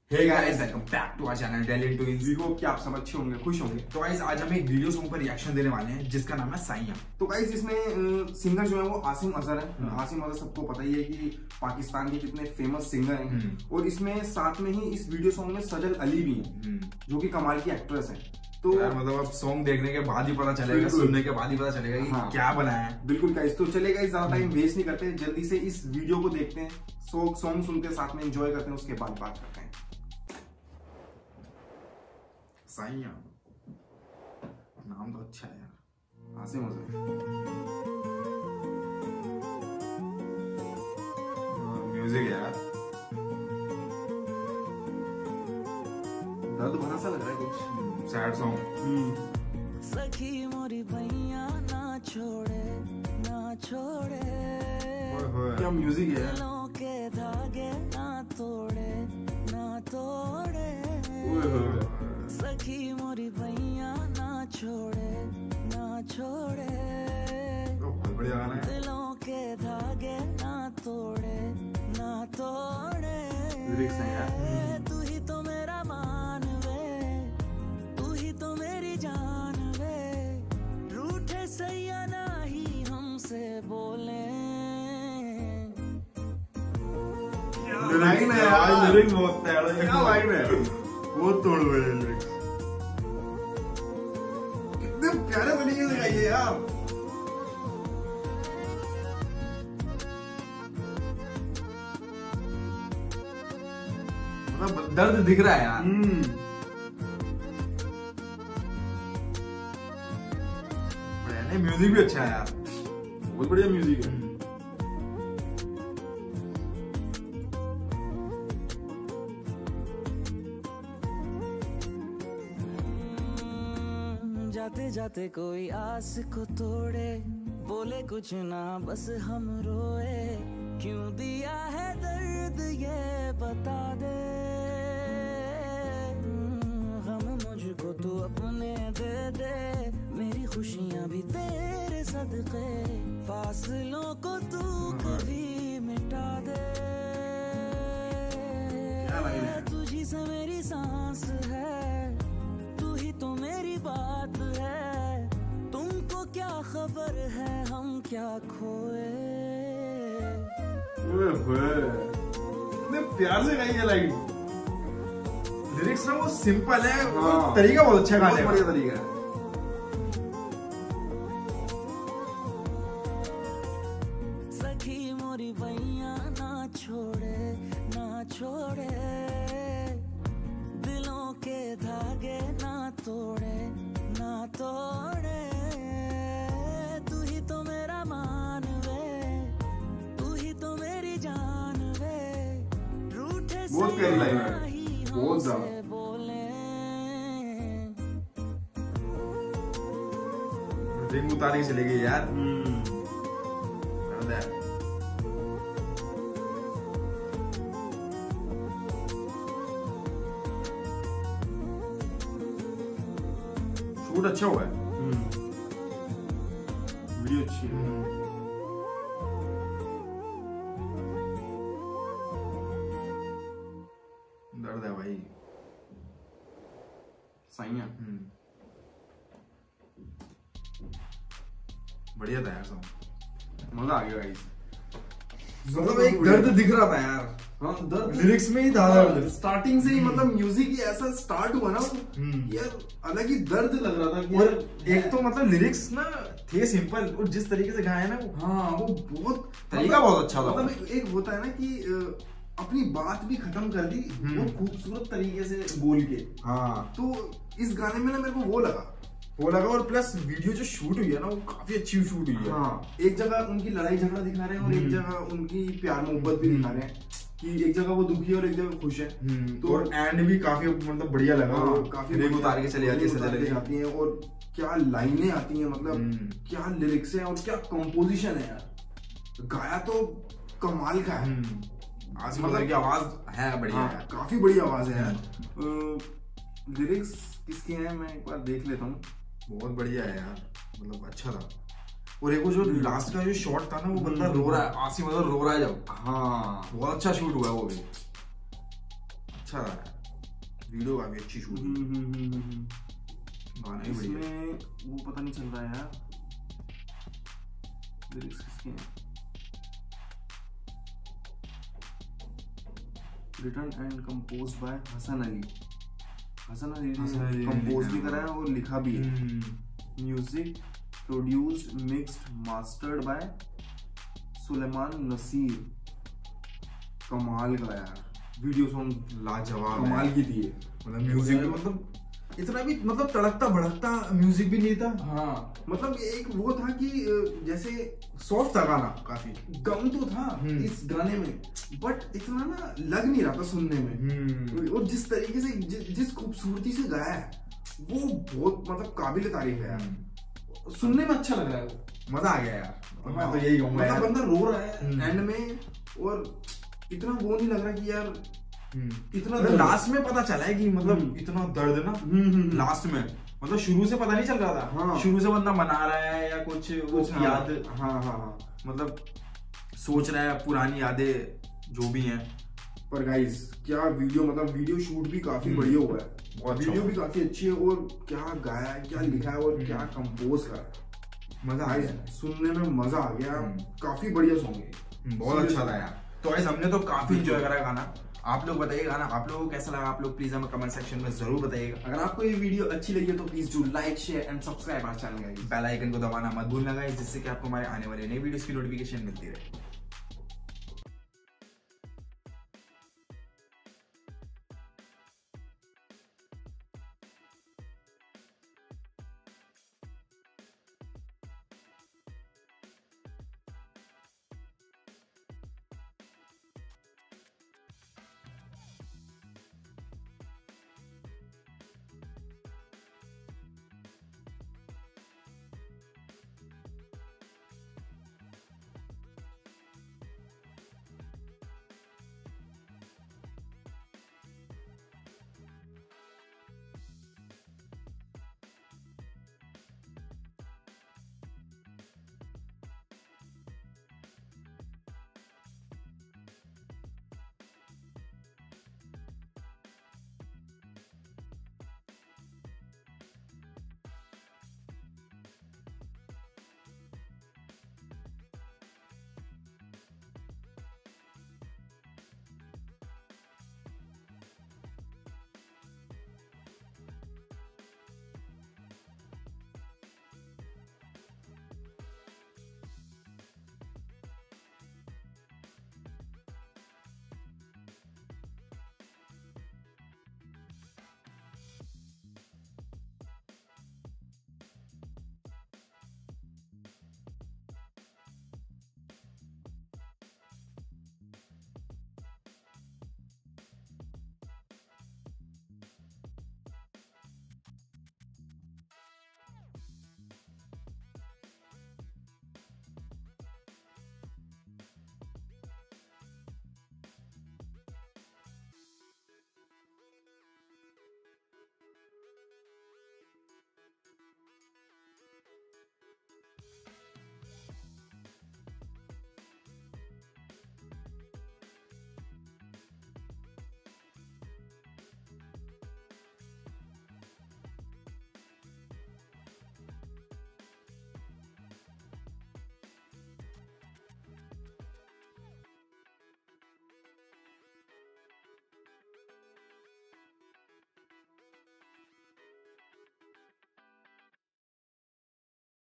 Hey guys, welcome back to our channel talent two we hope कि आप सब अच्छे होंगे, खुश होंगे। तो गाइस, आज हम एक वीडियो सॉन्ग पर रिएक्शन देने वाले हैं जिसका नाम है साइया। तो गाइस, इसमें सिंगर जो है वो आसिम अजहर है। आसिम अजहर सबको पता ही है कि पाकिस्तान के कितने फेमस सिंगर हैं। और इसमें साथ में ही इस वीडियो सॉन्ग में सजल अली भी है, जो कि कमाल की एक्ट्रेस है। तो यार मतलब अब सॉन्ग देखने के बाद ही पता चलेगा, सुनने के बाद ही पता चलेगा कि क्या बनाया है। बिल्कुल गाइस, तो चलेगा, ज्यादा टाइम वेस्ट नहीं करते, जल्दी से इस वीडियो को देखते हैं, सॉन्ग सुनते हैं, साथ में एंजॉय करते हैं, उसके बाद बात करते हैं। साइया नाम तो अच्छा है यार, आसिम अजहर। म्यूजिक यार, दर्द भरा सा लग रहा है कुछ, सैड सॉन्ग। सखी मोरी भैया ना छोड़े ना छोड़े, क्या म्यूजिक है यार। दिलों के धागे ना तोड़े ना तोड़े, सखी मोरी भैया ना छोड़े ना छोड़े, बहुत बढ़िया गाना है। दिलों के धागे ना तोड़े ना तोड़े, लिरिक्स हैं यार। तू ही तो मेरा मान वे, तू ही तो मेरी जान वे, रूठे सैया ना ही हमसे बोले। लाइन है यार, लिरिक्स बहुत तैयार है। क्या लाइन है, बहुत तोड़ हुए लिरिक्स, कितने प्यारे तरीके से गाइए यार। मतलब दर्द दिख रहा है यार। म्यूजिक भी अच्छा है यार, बहुत बढ़िया म्यूजिक है। जाते जाते कोई आस को तोड़े, बोले कुछ ना बस हम रोए, क्यों दिया है दर्द ये बता दे, गम मुझको तू अपने दे दे, मेरी खुशियां भी तेरे सदके, फासलों को तू कभी मिटा दे, तुझी से मेरी सांस है, तू ही तो मेरी बात है, तुमको क्या खबर है हम क्या खोए। कितने प्यार से गाई है लाइन। लिरिक्स ना वो सिंपल है, तरीका बहुत अच्छा गाने का, बढ़िया तरीका है। सखी मोरी भैया ना छोड़े ना छोड़े, दिलों के धागे ना तोड़े ना तोड़े, तू ही तो मेरा मान वे, तू ही तो मेरी जान वे, रूठे बहुत प्यारी लाइन है, बहुत ज्यादा। बोले। रिंग उतारने चले गई यार। शूट अच्छा हुआ है, वीडियो अच्छी है। दर्द है भाई। साइया बढ़िया था यार सॉन्ग, मजा आ गया गाइस। मतलब एक दर्द दिख रहा था यार। हाँ, दर्द लिरिक्स में ही था दर्द। स्टार्टिंग से ही, मतलब म्यूजिक ही ऐसा स्टार्ट हुआ ना यार, अलग ही दर्द लग रहा था कि और एक तो मतलब लिरिक्स ना थे सिंपल, और जिस तरीके से गाया ना वो, हाँ, वो बहुत तरीका बहुत अच्छा था। मतलब एक होता है ना कि अपनी बात भी खत्म कर दी बहुत खूबसूरत तरीके से बोल के। हाँ, तो इस गाने में ना मेरे को वो लगा, और प्लस वीडियो जो शूट हुई है ना वो काफी अच्छी शूट हुई है। हाँ, एक जगह उनकी लड़ाई झगड़ा दिखा रहे हैं और एक जगह उनकी प्यार मोहब्बत भी दिखा रहे हैं, कि एक जगह वो दुखी है और एक जगह खुश है। तो और एंड भी काफी मतलब बढ़िया लगा। हाँ, काफी रिंग उतार के चले जाती है, और क्या लाइनें आती हैं, मतलब क्या लिरिक्स हैं और क्या कंपोजिशन है यार। गाया तो कमाल का है। आसिम अजहर की आवाज है बढ़िया है, काफी बड़ी आवाज है यार। लिरिक्स किसके हैं मैं एक बार देख लेता हूँ। बहुत बढ़िया है यार, मतलब अच्छा था। और एक वो जो लास्ट का जो शॉट था ना, वो बंदा रो रहा है, आसिम अजहर रो रहा है जब, हाँ बहुत अच्छा शूट हुआ है वो भी। अच्छा रहा है, वीडियो काफी अच्छी शूट, गाना भी बढ़िया। इसमें वो पता नहीं चल रहा है यार, लिरिक्स किसके हैं? Written and compose by Hasan Ali. Hasan Ali ने कंपोज भी करा है और लिखा भी है। Music produced mixed mastered by Suleman Nasir. कमाल का यार वीडियो सॉन्ग, लाजवाब, कमाल की थी। मतलब म्यूजिक भी मतलब इतना भी मतलब तड़कता भड़कता म्यूजिक भी नहीं था। हाँ मतलब एक वो था कि जैसे सॉफ्ट था गाना काफी, गम तो था इस गाने में, बट इतना ना लग नहीं रहा था सुनने में। और जिस तरीके से जिस खूबसूरती से गाया है वो बहुत मतलब काबिल तारीफ है यार, सुनने में अच्छा लग रहा है, मजा आ गया यार। मैं तो यही कहूंगा यार, बंदा रो रहा है एंड में और इतना वो नहीं लग रहा कि यार इतना लास्ट में पता चला है कि मतलब इतना दर्द ना लास्ट में, मतलब शुरू से पता नहीं चल रहा था। हाँ। शुरू से बंदा मना रहा है या कुछ याद, हाँ मतलब सोच रहा है पुरानी यादें जो भी हैं। पर गाइस क्या वीडियो, मतलब वीडियो शूट भी काफी बढ़िया हुआ है, बहुत वीडियो अच्छा भी काफी अच्छी है, और क्या गाया है, क्या लिखा है और क्या कंपोज करा है, मजा आ गया, सुनने में मजा आ गया। काफी बढ़िया सॉन्ग है, बहुत अच्छा था यार। तो गाइस हमने तो काफी एंजॉय करा गाना। आप लोग बताइए गाना आप लोगों को कैसा लगा, आप लोग प्लीज हमें कमेंट सेक्शन में जरूर बताइएगा। अगर आपको ये वीडियो अच्छी लगी है तो please do like share and subscribe our channel guys. Bell icon को दबाना मत भूलना गाइस, जिससे कि आपको हमारे आने वाले नई वीडियोस की नोटिफिकेशन मिलती रहे।